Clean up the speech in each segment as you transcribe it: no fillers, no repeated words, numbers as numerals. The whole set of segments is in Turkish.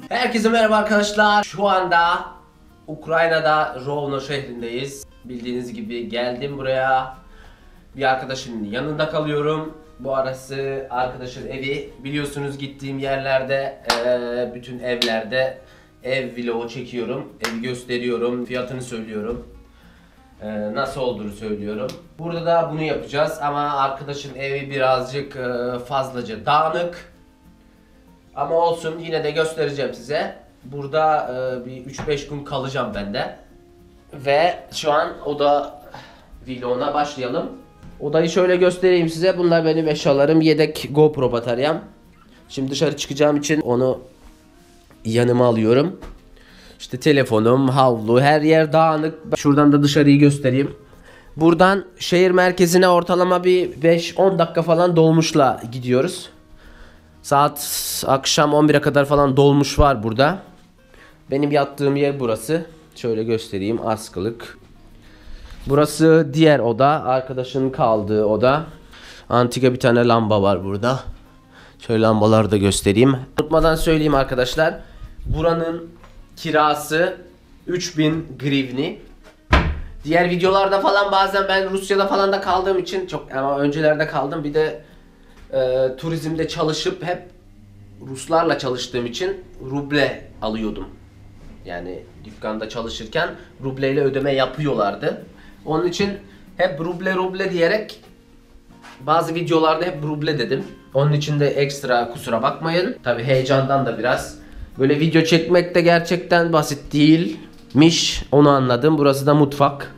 Herkese merhaba arkadaşlar. Şu anda Ukrayna'da Rovno şehrindeyiz. Bildiğiniz gibi geldim buraya. Bir arkadaşın yanında kalıyorum. Bu arası arkadaşın evi. Biliyorsunuz gittiğim yerlerde, bütün evlerde ev vlogu çekiyorum. Evi gösteriyorum, fiyatını söylüyorum. Nasıl olduğunu söylüyorum. Burada da bunu yapacağız ama arkadaşın evi birazcık fazlaca dağınık. Ama olsun, yine de göstereceğim size. Burada bir 3-5 gün kalacağım ben de. Ve şu an oda vloguna başlayalım. Odayı şöyle göstereyim size. Bunlar benim eşyalarım. Yedek GoPro bataryam. Şimdi dışarı çıkacağım için onu yanıma alıyorum. İşte telefonum, havlu, her yer dağınık. Şuradan da dışarıyı göstereyim. Buradan şehir merkezine ortalama bir 5-10 dakika falan dolmuşla gidiyoruz. Saat akşam 11'e kadar falan dolmuş var burada. Benim yattığım yer burası. Şöyle göstereyim, askılık. Burası diğer oda, arkadaşın kaldığı oda. Antika bir tane lamba var burada. Şöyle lambaları da göstereyim. Unutmadan söyleyeyim arkadaşlar. Buranın kirası 3000 grivni. Diğer videolarda falan bazen ben Rusya'da falan da kaldığım için çok, ama öncelerde kaldım. Bir de turizmde çalışıp hep Ruslarla çalıştığım için ruble alıyordum. Yani dükkanda çalışırken rubleyle ödeme yapıyorlardı. Onun için hep ruble diyerek bazı videolarda hep ruble dedim. Onun için de ekstra kusura bakmayın. Tabi heyecandan da biraz. Böyle video çekmek de gerçekten basit değilmiş. Onu anladım. Burası da mutfak.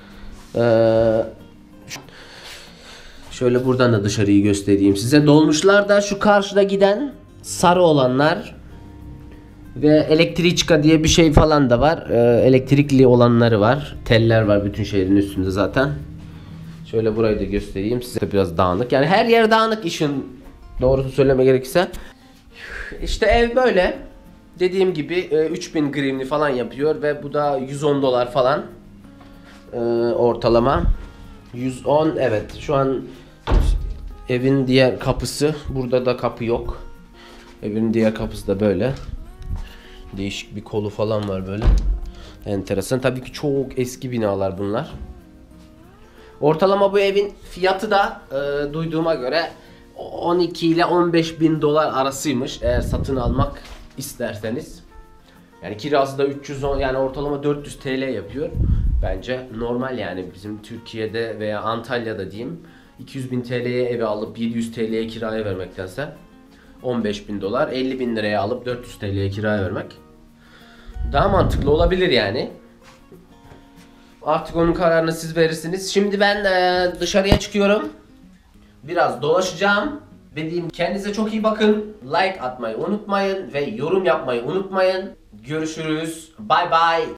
Şöyle buradan da dışarıyı göstereyim size. Dolmuşlar da şu karşıda giden sarı olanlar ve elektriçka diye bir şey falan da var. Elektrikli olanları var. Teller var bütün şehrin üstünde zaten. Şöyle burayı da göstereyim size, biraz dağınık. Yani her yer dağınık, işin doğrusunu söyleme gerekirse. İşte ev böyle. Dediğim gibi 3000 grivni falan yapıyor ve bu da 110 dolar falan ortalama. 110, evet, şu an evin diğer kapısı, burada da kapı yok. Evin diğer kapısı da böyle. Değişik bir kolu falan var böyle. Enteresan. Tabii ki çok eski binalar bunlar. Ortalama bu evin fiyatı da duyduğuma göre 12 ile 15 bin dolar arasıymış eğer satın almak isterseniz. Yani kirası da 310, yani ortalama 400 TL yapıyor. Bence normal, yani bizim Türkiye'de veya Antalya'da diyeyim 200 bin TL'ye evi alıp 700 TL'ye kiraya vermektense 15 bin dolar 50 bin liraya alıp 400 TL'ye kiraya vermek daha mantıklı olabilir yani. Artık onun kararını siz verirsiniz. Şimdi ben dışarıya çıkıyorum. Biraz dolaşacağım. Dediğim, kendinize çok iyi bakın. Like atmayı unutmayın ve yorum yapmayı unutmayın. Görüşürüz. Bye bye.